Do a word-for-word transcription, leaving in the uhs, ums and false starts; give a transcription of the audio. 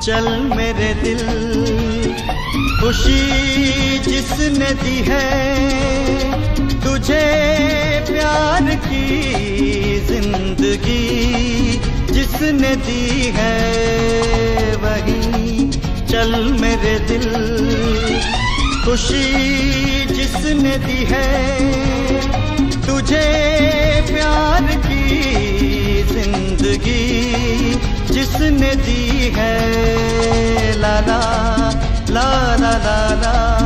चल मेरे दिल, खुशी जिसने दी है तुझे, प्यार की जिंदगी जिसने दी है वही। चल मेरे दिल, खुशी जिसने दी है तुझे, प्यार की जिंदगी जिसने दी है। ला ला ला ला ला ला